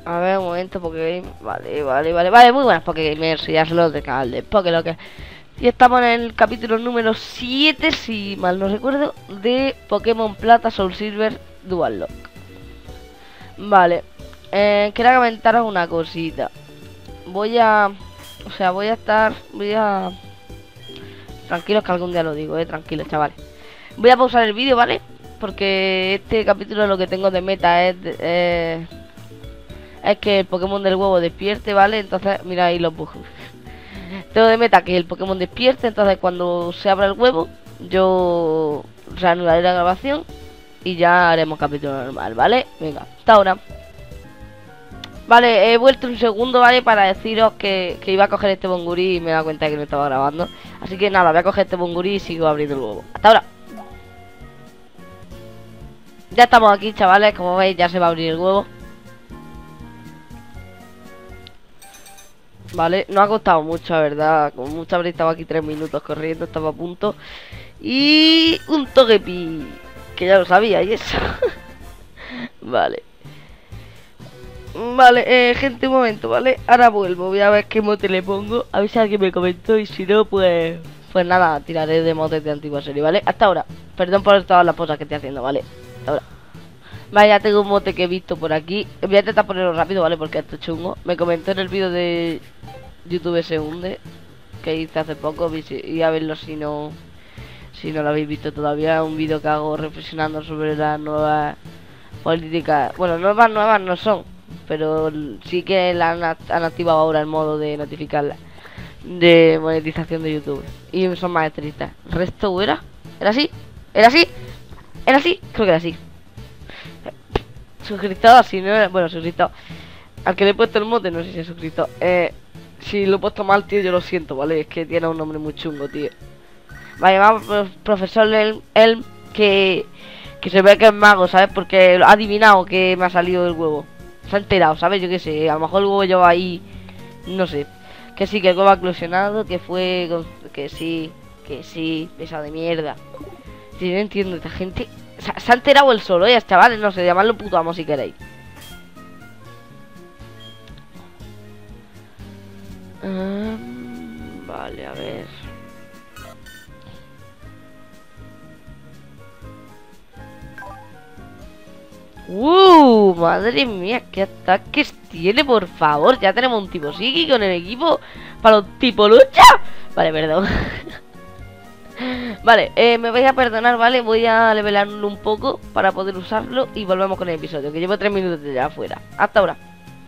A ver, un momento, Pokégame. Vale, muy buenas Pokégamers, ya son los de canal de Pokéloque. Y estamos en el capítulo número 7, si mal no recuerdo, de Pokémon Plata Soul Silver Dual Lock. Vale, quería comentaros una cosita. Voy a Tranquilos que algún día lo digo, tranquilos, chavales. Voy a pausar el vídeo, ¿vale? Porque este capítulo lo que tengo de meta es que el Pokémon del huevo despierte, ¿vale? Entonces, mira ahí los bugs. Tengo de meta que el Pokémon despierte, entonces cuando se abra el huevo, yo reanudaré la grabación y ya haremos capítulo normal, ¿vale? Venga, hasta ahora. Vale, he vuelto un segundo, ¿vale? Para deciros que iba a coger este bongurí y me he dado cuenta de que no estaba grabando. Así que nada, voy a coger este bongurí y sigo abriendo el huevo. Hasta ahora. Ya estamos aquí, chavales, como veis ya se va a abrir el huevo. Vale, no ha costado mucho, la verdad. Como mucho habría estado aquí 3 minutos corriendo, estaba a punto. Y un Togepi, que ya lo sabía y eso. Vale. Vale, gente, un momento, ¿vale? Ahora vuelvo, voy a ver qué mote le pongo. A ver si alguien me comentó y si no, pues nada, tiraré de motes de antigua serie, ¿vale? Hasta ahora. Perdón por todas las cosas que estoy haciendo, ¿vale? Hasta ahora. Vale, ya tengo un mote que he visto por aquí. Voy a intentar ponerlo rápido, ¿vale? Porque esto es chungo. Me comentó en el vídeo de YouTube se hunde, que hice hace poco. Y a verlo si no lo habéis visto todavía. Un vídeo que hago reflexionando sobre las nuevas políticas. Bueno, nuevas no son, pero sí que han activado ahora el modo de notificar de monetización de YouTube. Y son más estrictas. ¿El resto era? ¿Era así? ¿Era así? ¿Era así? Creo que era así. Suscriptor, si no era... Bueno, suscriptor. Al que le he puesto el mote, no sé si es suscriptor. Si lo he puesto mal, tío, yo lo siento, ¿vale? Es que tiene un nombre muy chungo, tío. Vale, vamos, profesor Elm, que se ve que es mago, ¿sabes? Porque ha adivinado que me ha salido del huevo. Se ha enterado, ¿sabes? Yo qué sé, a lo mejor el huevo lleva ahí... No sé. Que sí, que el huevo ha eclosionado, que fue... Que sí, pesado de mierda. Si no entiendo, esta gente... Se ha enterado el solo, chavales, no sé, llamadlo puto amo si queréis. Vale, a ver. Madre mía, qué ataques tiene, por favor. Ya tenemos un tipo psíquico en el equipo para los tipo lucha. Vale, perdón. Vale, me vais a perdonar, ¿vale? Voy a levelarlo un poco para poder usarlo y volvemos con el episodio, que llevo 3 minutos ya afuera. Hasta ahora.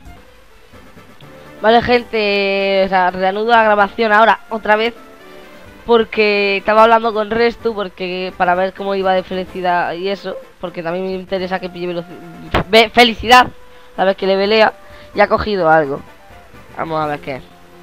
Vale, gente, o sea, reanudo la grabación ahora, otra vez. Porque estaba hablando con Restu, porque para ver cómo iba de felicidad y eso. Porque también me interesa que pille felicidad, a ver que le velea. Y ha cogido algo. Vamos a ver qué es.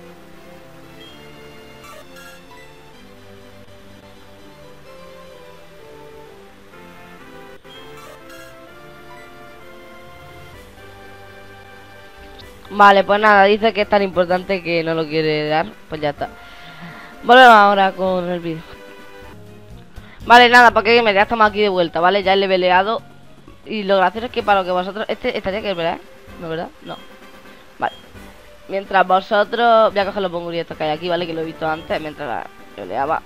Vale, pues nada, dice que es tan importante que no lo quiere dar. Pues ya está. Volvemos ahora con el vídeo. Vale, nada, porque ya estamos aquí de vuelta, ¿vale? Ya he leveleado. Y lo gracioso es que para lo que vosotros... estaría que es verdad, ¿no, verdad? No. Vale. Mientras vosotros... Voy a coger los bonguris estos que hay aquí, ¿vale? Que lo he visto antes, mientras la leveleaba.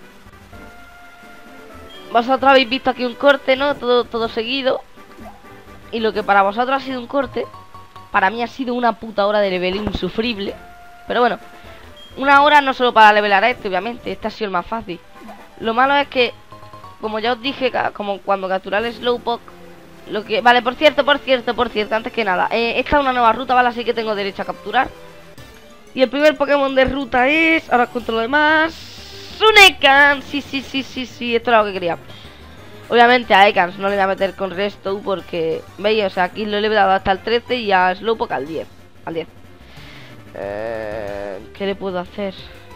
Vosotros habéis visto aquí un corte, ¿no? Todo seguido. Y lo que para vosotros ha sido un corte, para mí ha sido una puta hora de leveleo insufrible. Pero bueno, una hora no solo para levelar a este, obviamente. Este ha sido el más fácil. Lo malo es que, como ya os dije, como cuando capturar el Slowpoke, lo que... Vale, por cierto, antes que nada, esta es una nueva ruta, ¿vale? Así que tengo derecho a capturar. Y el primer Pokémon de ruta es... Ahora contra lo demás... Sunekan. Sí, esto era lo que quería. Obviamente a Ekans no le voy a meter con Resto porque... ¿Veis? O sea, aquí lo he dado hasta el 13 y a Slowpoke al 10. Al 10. ¿Qué le puedo hacer?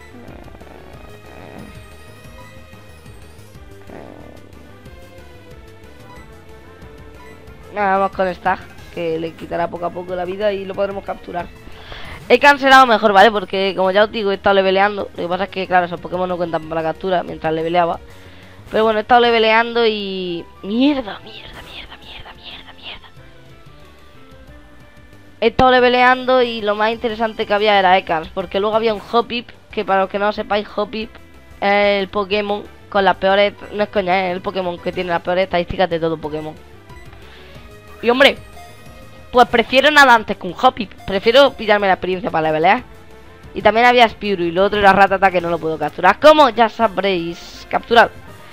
Nada, vamos con Stag, que le quitará poco a poco la vida y lo podremos capturar. He cancelado mejor, ¿vale? Porque como ya os digo, he estado leveleando. Lo que pasa es que, claro, esos Pokémon no cuentan para la captura mientras leveleaba. Pero bueno, he estado leveleando y... Mierda. he estado leveleando y lo más interesante que había era Ekans, porque luego había un Hoppip, que para los que no lo sepáis, Hoppip es el Pokémon con las peores... No es coña, es el Pokémon que tiene las peores estadísticas de todo Pokémon. Y hombre, pues prefiero nada antes que un Hoppip. Prefiero pillarme la experiencia para levelear. Y también había Spiro y lo otro era Rattata, que no lo puedo capturar. ¿Cómo? Ya sabréis. Capturado.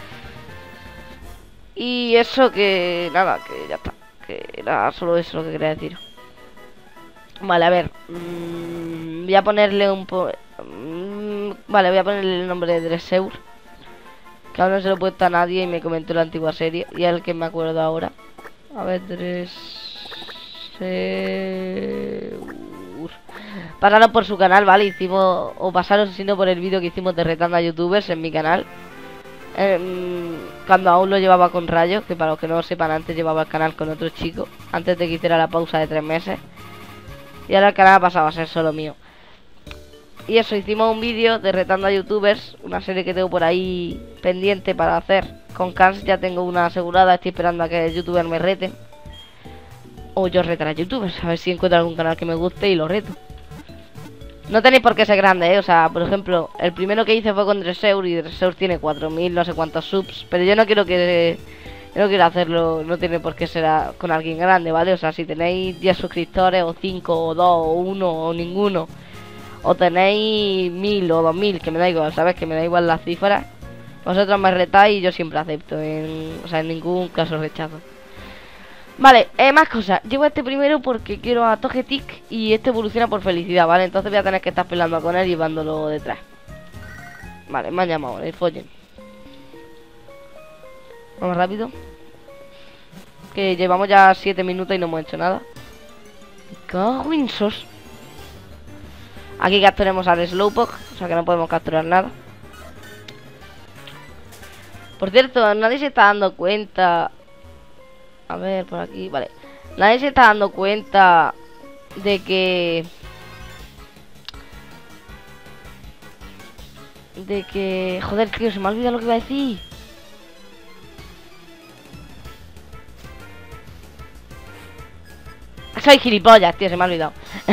Y eso que... Nada, que ya está. Que era solo eso lo que quería decir. Vale, a ver. Voy a ponerle un po... vale, voy a ponerle el nombre de Dresseur, que aún no se lo he puesto a nadie y me comentó la antigua serie. Y es el que me acuerdo ahora. A ver, Dresseur. Pasaros por su canal, ¿vale? Hicimos... O pasaros si no por el vídeo que hicimos de retando a youtubers en mi canal. Cuando aún lo llevaba con Rayo, que para los que no lo sepan, antes llevaba el canal con otro chico, antes de que hiciera la pausa de 3 meses. Y ahora el canal ha pasado a ser solo mío. Y eso, hicimos un vídeo de retando a youtubers, una serie que tengo por ahí pendiente para hacer. Con Cans ya tengo una asegurada, estoy esperando a que el youtuber me rete. O yo retar a youtubers, a ver si encuentro algún canal que me guste y lo reto. No tenéis por qué ser grande, o sea, por ejemplo, el primero que hice fue con Dresseur y Dresseur tiene 4000 no sé cuántos subs. Pero yo no quiero que... Yo no quiero hacerlo, no tiene por qué ser con alguien grande, ¿vale? O sea, si tenéis 10 suscriptores, o 5, o 2, o 1, o ninguno, o tenéis 1000 o 2000, que me da igual, ¿sabes? Que me da igual las cifras. Vosotros me retáis y yo siempre acepto, o sea, en ningún caso rechazo. Vale, más cosas. Llevo este primero porque quiero a Togetic y este evoluciona por felicidad, ¿vale? Entonces voy a tener que estar peleando con él y llevándolo detrás. Vale, me han llamado, el follen. Vamos rápido. Que llevamos ya 7 minutos y no hemos hecho nada. ¡Cago en sos! Aquí capturemos al Slowpoke, o sea que no podemos capturar nada. Por cierto, nadie se está dando cuenta. A ver, por aquí, vale. Nadie se está dando cuenta de que... Joder, tío, se me ha olvidado lo que iba a decir. Soy gilipollas, tío, se me ha olvidado.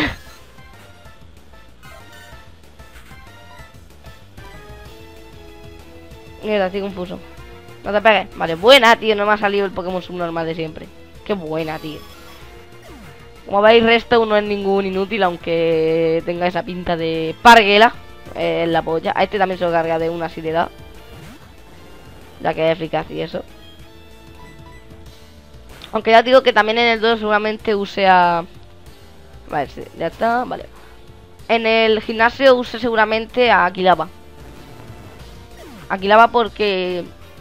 Mierda, estoy confuso. No te pegues. Vale, buena, tío. No me ha salido el Pokémon subnormal de siempre. Qué buena, tío. Como veis, resto no es ningún inútil, aunque tenga esa pinta de parguela en la polla. A este también se lo carga de una si le da, ya que es eficaz y eso. Aunque ya digo que también en el 2 seguramente use a... Vale, sí, ya está, vale. En el gimnasio use seguramente a Aquilava. Aquilava porque...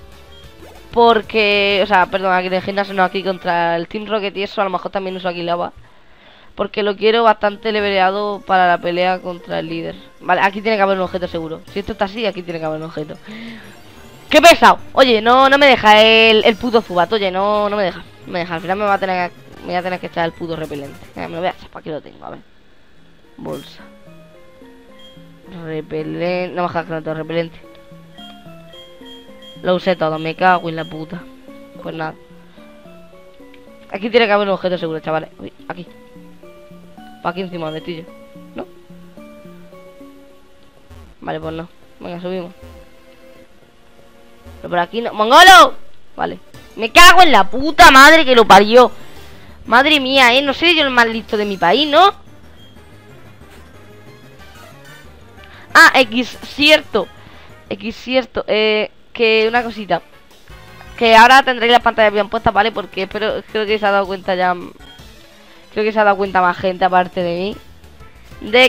o sea, perdón, aquí en el gimnasio no, aquí contra el Team Rocket y eso, a lo mejor también uso Aquilava. Porque lo quiero bastante leveleado para la pelea contra el líder. Vale, aquí tiene que haber un objeto seguro. Si esto está así, aquí tiene que haber un objeto. ¡Qué pesado! Oye, no me deja el puto Zubat. Oye, no me deja. Me deja, al final me voy a tener que echar el puto repelente. Me lo voy a echar, ¿para qué lo tengo? A ver. Bolsa. Repelente. No me deja tanto repelente. Lo usé todo, me cago en la puta. Pues nada. Aquí tiene que haber un objeto seguro, chavales. Uy, aquí. Pa' aquí encima del vestillo. ¿No? Vale, pues no. Venga, subimos. Pero por aquí no. ¡Mongolo! Vale. Me cago en la puta madre que lo parió. Madre mía, no soy yo el más listo de mi país, ¿no? Ah, X cierto. Que una cosita. Que ahora tendréis las pantallas bien puestas, ¿vale? Porque creo que se ha dado cuenta ya. Creo que se ha dado cuenta más gente aparte de mí. De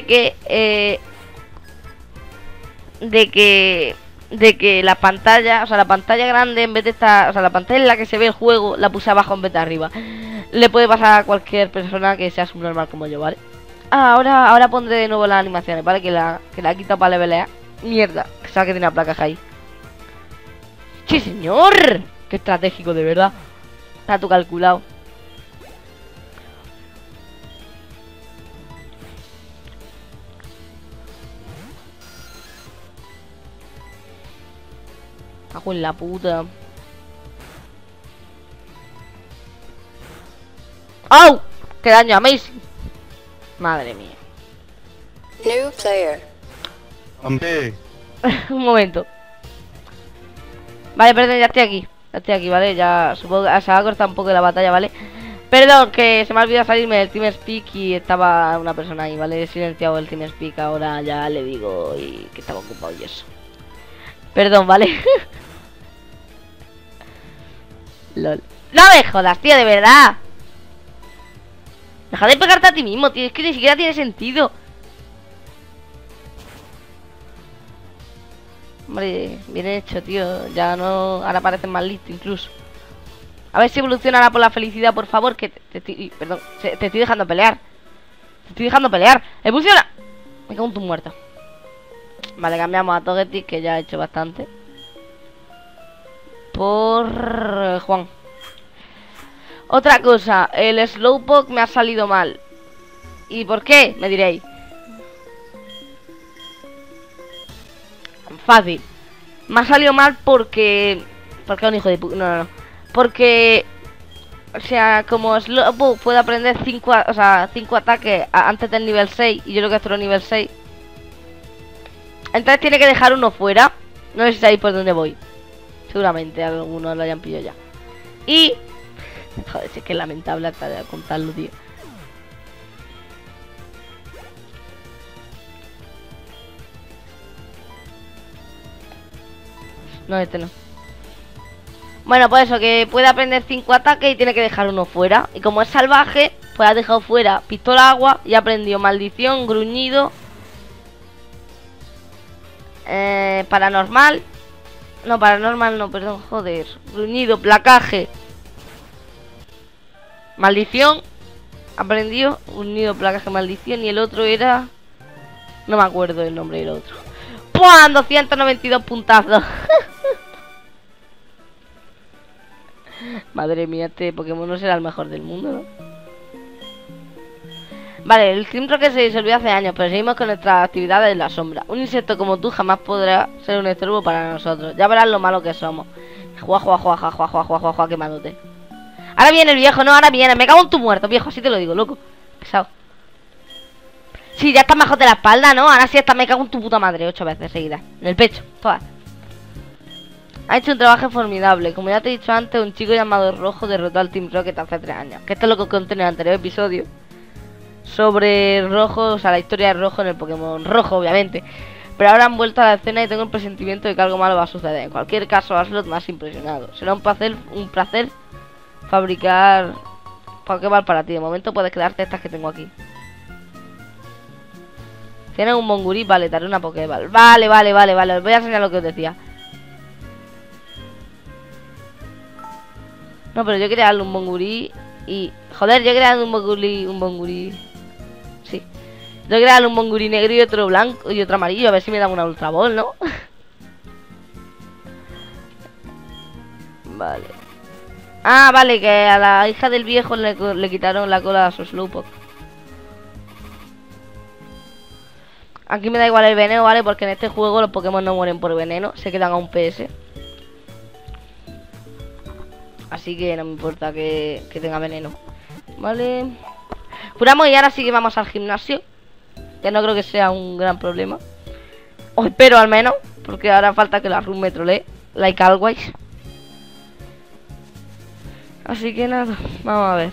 que la pantalla, o sea, la pantalla grande en vez de estar, o sea, la pantalla en la que se ve el juego, la puse abajo en vez de arriba. Le puede pasar a cualquier persona que sea subnormal como yo, ¿vale? Ahora pondré de nuevo las animaciones, ¿vale? Que la he quitado para levelear. Mierda, que sabe que tiene una placa ahí. ¡Sí, señor! ¡Qué estratégico, de verdad! Está todo calculado. Cago en la puta. ¡Au! ¡Qué daño, Amazing! Madre mía. New player. Hombre, Un momento. Vale, perdón, ya estoy aquí. Ya estoy aquí, ¿vale? Ya supongo que se va a cortar un poco de la batalla, ¿vale? Perdón, que se me ha olvidado salirme del TeamSpeak y estaba una persona ahí, ¿vale? He silenciado el TeamSpeak, ahora ya le digo y que estaba ocupado y eso. Perdón, ¿vale? LOL. ¡No me jodas, tío, de verdad! Deja de pegarte a ti mismo, tío. Es que ni siquiera tiene sentido. Hombre, bien hecho, tío. Ya no... Ahora parecen más listos incluso. A ver si evolucionará por la felicidad, por favor. Que te estoy... Perdón, te estoy dejando pelear. Te estoy dejando pelear. ¡Evoluciona! Me cago en tu muerto. Vale, cambiamos a Togetic, que ya ha hecho bastante. Por... Juan. Otra cosa, el Slowpoke me ha salido mal. ¿Y por qué? Me diréis. Fácil. Me ha salido mal porque... Porque es un hijo de puta. No. Porque... O sea, como Slowpoke puede aprender 5 ataques antes del nivel 6. Y yo creo que esto es nivel 6. Entonces tiene que dejar uno fuera. No sé si sabéis por dónde voy. Seguramente algunos lo hayan pillado ya. Y... Joder, si es que es lamentable hasta de contarlo, tío. No, este no. Bueno, pues eso, que puede aprender 5 ataques y tiene que dejar uno fuera. Y como es salvaje, pues ha dejado fuera pistola agua y ha aprendido maldición, gruñido, paranormal. No, paranormal no, perdón, joder. Gruñido, placaje, maldición. Aprendió gruñido, placaje, maldición. Y el otro era... No me acuerdo el nombre del otro. ¡Puan! 292 puntazos. Madre mía, este Pokémon no será el mejor del mundo, ¿no? Vale, el Crimson que se disolvió hace años, pero seguimos con nuestras actividades en la sombra. Un insecto como tú jamás podrá ser un estorbo para nosotros. Ya verás lo malo que somos. Juá, quemándote. Ahora viene el viejo, no, ahora viene. Me cago en tu muerto, viejo, así te lo digo, loco. Pesado. Sí, ya estás mejor de la espalda, ¿no? Ahora sí, me cago en tu puta madre 8 veces seguidas. En el pecho, todas. Ha hecho un trabajo formidable. Como ya te he dicho antes, un chico llamado Rojo derrotó al Team Rocket hace 3 años. Que esto es lo que conté en el anterior episodio. Sobre Rojo, o sea, la historia de Rojo en el Pokémon Rojo, obviamente. Pero ahora han vuelto a la escena y tengo el presentimiento de que algo malo va a suceder. En cualquier caso, Aslot más impresionado. Será un placer fabricar Pokéball para ti. De momento puedes quedarte estas que tengo aquí. Tienes un Mongurí, vale, te haré una Pokéball. Vale. Os voy a enseñar lo que os decía. No, pero yo quería darle un Mongurí y... Joder, yo quería darle un Mongurí... Sí. Yo quería darle un Mongurí negro y otro blanco y otro amarillo. A ver si me dan una Ultra Ball, ¿no? Vale. Ah, vale, que a la hija del viejo le quitaron la cola a su Slowpoke. Aquí me da igual el veneno, ¿vale? Porque en este juego los Pokémon no mueren por veneno. Se quedan a un PS. Así que no me importa que tenga veneno. Vale. Curamos y ahora sí que vamos al gimnasio. Que no creo que sea un gran problema. O espero al menos. Porque ahora falta que la run me trolee. Like always. Así que nada. Vamos a ver.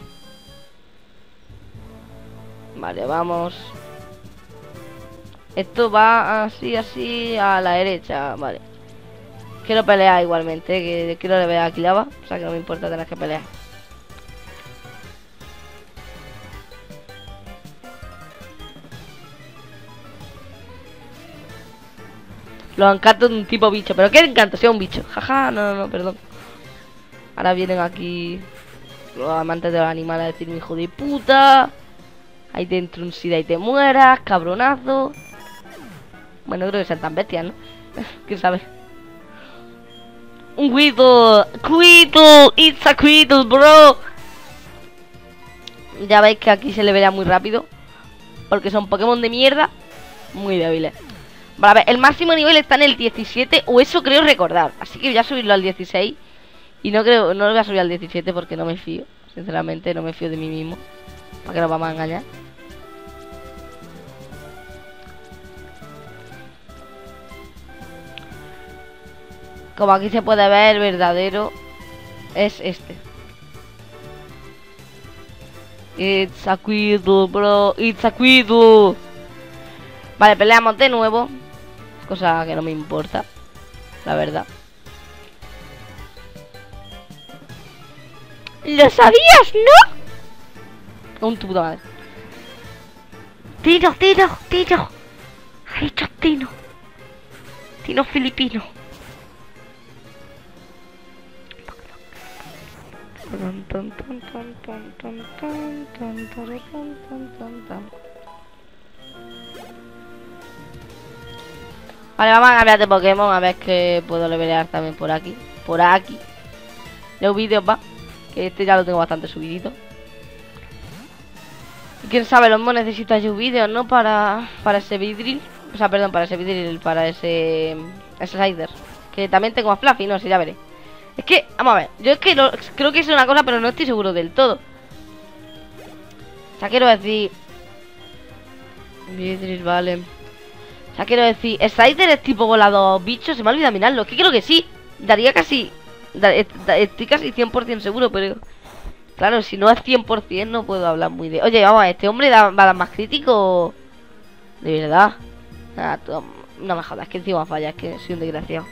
Vale, vamos. Esto va así a la derecha. Vale. Quiero pelear igualmente, que quiero le ver a Kilava. O sea que no me importa tener que pelear. Los encantos de un tipo bicho. ¿Pero qué encanto? Sea un bicho. Jaja, no, perdón. Ahora vienen aquí los amantes de los animales a decirme hijo de puta. Ahí dentro un sida y te mueras, cabronazo. Bueno, creo que sean tan bestias, ¿no? ¿Quién sabe? Un Weedle. Queedle, it's a Queedle, bro. Ya veis que aquí se le verá muy rápido. Porque son Pokémon de mierda. Muy débiles. Vale, a ver, el máximo nivel está en el 17. O eso creo recordar. Así que voy a subirlo al 16. Y no lo voy a subir al 17 porque no me fío. Sinceramente no me fío de mí mismo. ¿Para qué nos vamos a engañar? Como aquí se puede ver, el verdadero es este. It's a Quidle, bro. It's a Quidle. Vale, peleamos de nuevo. Cosa que no me importa, la verdad. ¿Lo sabías, no? Un tu puta madre. Tino. Ha dicho Tino. Tino filipino. Vale, vamos a cambiar de Pokémon. A ver que puedo levelear también por aquí. Por aquí. Los vídeos va. Que este ya lo tengo bastante subidito. Y quién sabe, los mods necesitan vídeos, ¿no? Para ese Vidril. O sea, perdón, para ese Vidril, para ese Slider. Que también tengo a Fluffy, no sé, ya veré. Es que, vamos a ver, yo es que creo que es una cosa, pero no estoy seguro del todo. O sea, quiero decir... Vidril, vale. O sea, quiero decir, Slider es tipo volador bicho, se me ha olvidado mirarlo. Es que creo que sí, daría casi... Estoy casi 100% seguro, pero... Claro, si no es 100% no puedo hablar muy de... Oye, vamos, ¿este hombre va a dar más crítico? De verdad. Ah, no me jodas, que encima falla, es que soy un desgraciado.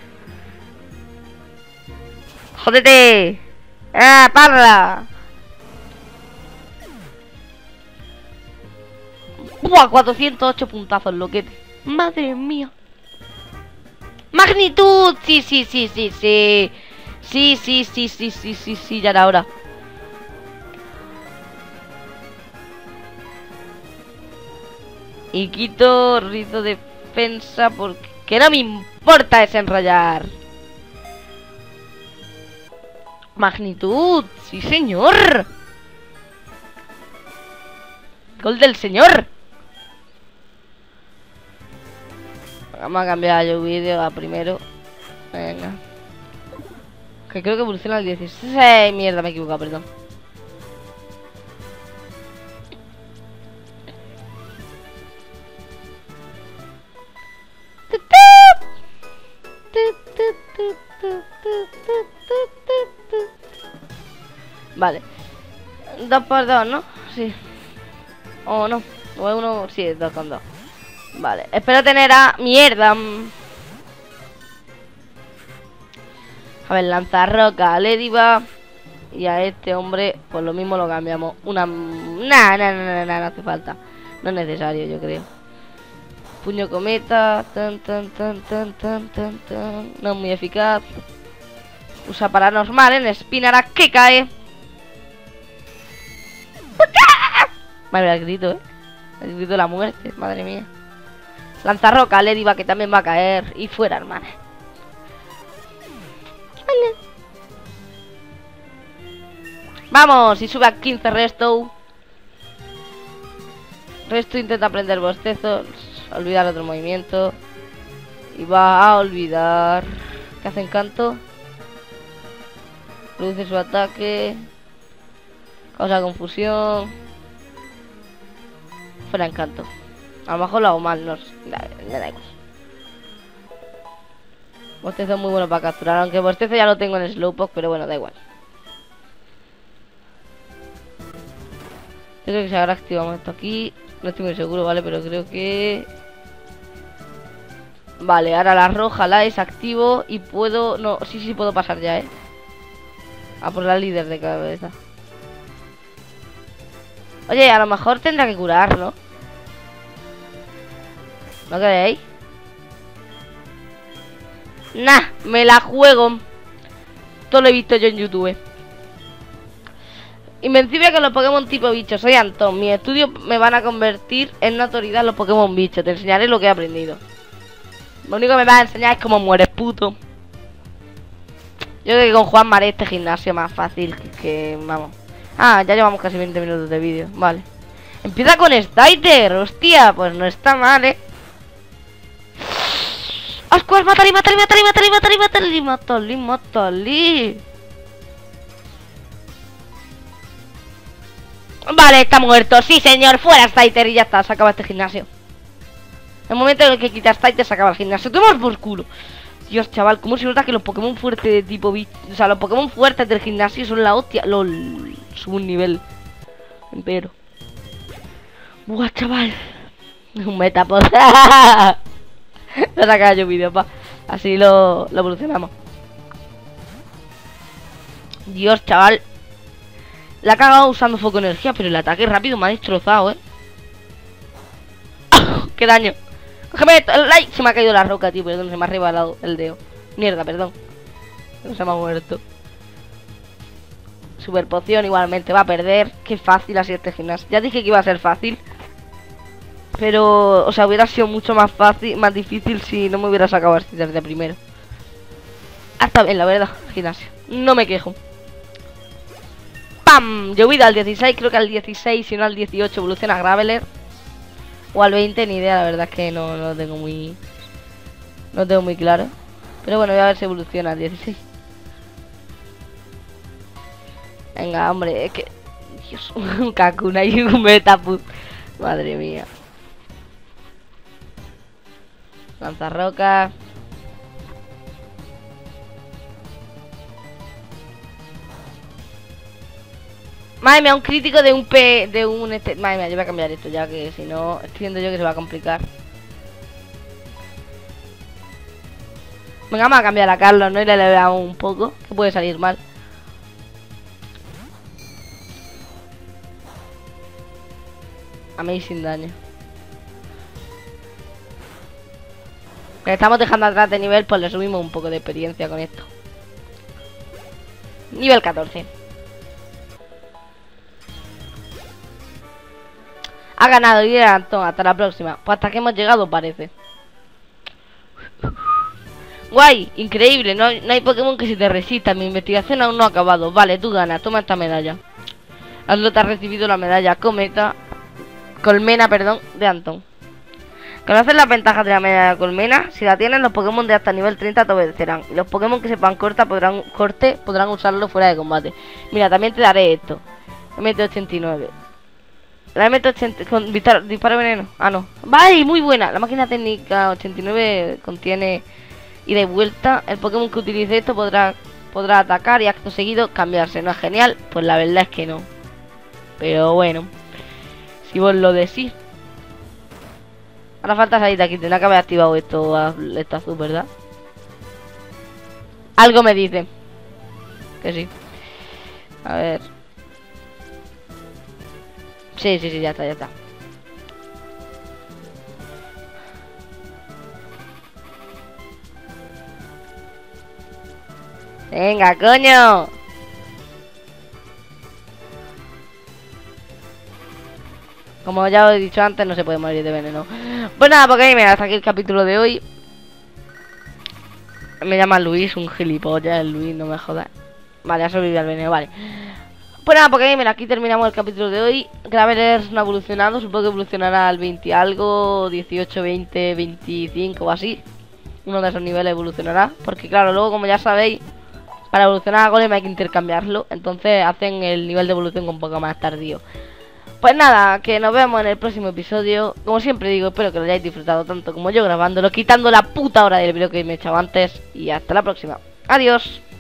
¡Jódete! ¡Ah, parla! ¡Buah! 408 puntazos, loquete. ¡Madre mía! ¡Magnitud! Sí. Sí, ya era hora. Y quito rizo defensa porque no me importa desenrollar. Magnitud, sí señor. Gol del señor. Vamos a cambiar el vídeo a primero. Venga. Que creo que evoluciona al 16. Mierda, me he equivocado, perdón. Vale. 2 por 2, ¿no? Sí. O no. O es uno. Sí, es 2 con 2. Vale. Espero tener a... Mierda. A ver, lanzarroca a Lediva. Y a este hombre, pues lo mismo lo cambiamos. Una... no hace falta. No es necesario, yo creo. Puño cometa. No es muy eficaz. Usa paranormal en Spinarak que cae. Madre, el grito, el grito de la muerte, madre mía. Lanzarroca, Lediva que también va a caer. Y fuera, hermana. Vale. Vamos, y sube a 15 Resto. Resto intenta aprender bostezos. Olvidar otro movimiento. Y va a olvidar. ¿Qué hace encanto? Reduce su ataque. Causa confusión. Fuera encanto. A lo mejor lo hago mal, no me da igual. Bostezo es muy bueno para capturar. Aunque bostezo ya lo tengo en Slowpoke, pero bueno, da igual. Yo creo que se habrá activado esto aquí. No estoy muy seguro, ¿vale? Pero creo que... Vale, ahora la roja la desactivo y puedo... No, sí puedo pasar ya, a por la líder de cabeza. Oye, a lo mejor tendrá que curar, ¿no? ¿No creéis? Nah, me la juego. Todo lo he visto yo en YouTube. Invencible con los Pokémon tipo bicho. Soy Antón. Mis estudios me van a convertir en una autoridad en los Pokémon bicho. Te enseñaré lo que he aprendido. Lo único que me vas a enseñar es cómo mueres, puto. Yo creo que con Juan haré este gimnasio más fácil que vamos. Ah, ya llevamos casi 20 minutos de vídeo. Vale. Empieza con Slider. Hostia, pues no está mal, ¡Ascuas! ¡Mátale! Vale, está muerto. Sí, señor. Fuera Slider y ya está. Se acaba este gimnasio. En el momento en el que quitas Slider se acaba el gimnasio. Tomamos por culo. Dios, chaval, ¿cómo se nota que los Pokémon fuertes de tipo bicho? O sea, los Pokémon fuertes del gimnasio son la hostia. LOL, subo un nivel. Pero. Buah, chaval. Un Metapod. Lo he sacado yo vídeo, pa. Así lo evolucionamos. Dios, chaval. La ha cagado usando foco de energía, pero el ataque rápido me ha destrozado, ¡Qué daño! ¡Cógeme esto! ¡El like! Se me ha caído la roca, tío. Perdón, se me ha rebalado el dedo. Mierda, perdón. No se me ha muerto. Super poción igualmente va a perder. Qué fácil así este gimnasio. Ya dije que iba a ser fácil. Pero, o sea, hubiera sido mucho más fácil, más difícil si no me hubiera sacado así desde primero. Hasta bien, la verdad, gimnasio. No me quejo. ¡Pam! Llovida al 16, creo que al 16, si no al 18 evoluciona Graveler. O al 20, ni idea, la verdad es que no lo tengo muy... No tengo muy claro. Pero bueno, voy a ver si evoluciona al 16. Venga, hombre, es que... Dios, un Kakuna y un Metapod. Madre mía. Lanzarrocas. Madre mía, un crítico de un P... De un... Madre mía, yo voy a cambiar esto ya, que si no... Estoy viendo yo que se va a complicar. Venga, vamos a cambiar a Carlos, ¿no? Y le leveamos un poco, que puede salir mal. A mí sin daño. Le estamos dejando atrás de nivel, pues le subimos un poco de experiencia con esto. Nivel 14. Ha ganado líder Antón, hasta la próxima. Pues hasta que hemos llegado parece. Guay, increíble, no hay Pokémon que se te resista. Mi investigación aún no ha acabado. Vale, tú ganas, toma esta medalla. Hazlo, te has recibido la medalla Colmena, perdón, de Antón. ¿Conoces las ventajas de la medalla de Colmena? Si la tienen, los Pokémon de hasta nivel 30 te obedecerán. Y los Pokémon que sepan corte podrán usarlo fuera de combate. Mira, también te daré esto. MT89. La MT80 con disparo veneno. Ah, no. ¡Vale! Muy buena. La máquina técnica 89 contiene ida y vuelta. El Pokémon que utilice esto podrá atacar y acto seguido cambiarse. ¿No es genial? Pues la verdad es que no. Pero bueno, si vos lo decís. Ahora falta salir de aquí. Tendrá que haber activado esto azul, ¿verdad? Algo me dice que sí. A ver. Sí, ya está. Venga, coño. Como ya os he dicho antes, no se puede morir de veneno. Pues nada, porque hasta aquí el capítulo de hoy. Me llama Luis, un gilipollas, el Luis, no me jodas. Vale, ha sobrevivido al veneno, vale. Pues nada, porque aquí terminamos el capítulo de hoy. Graveler no ha evolucionado, supongo que evolucionará al 20 algo, 18, 20, 25 o así. Uno de esos niveles evolucionará. Porque claro, luego como ya sabéis, para evolucionar a Golem hay que intercambiarlo. Entonces hacen el nivel de evolución un poco más tardío. Pues nada, que nos vemos en el próximo episodio. Como siempre digo, espero que lo hayáis disfrutado tanto como yo grabándolo, quitando la puta hora del vídeo que me he echado antes. Y hasta la próxima. Adiós.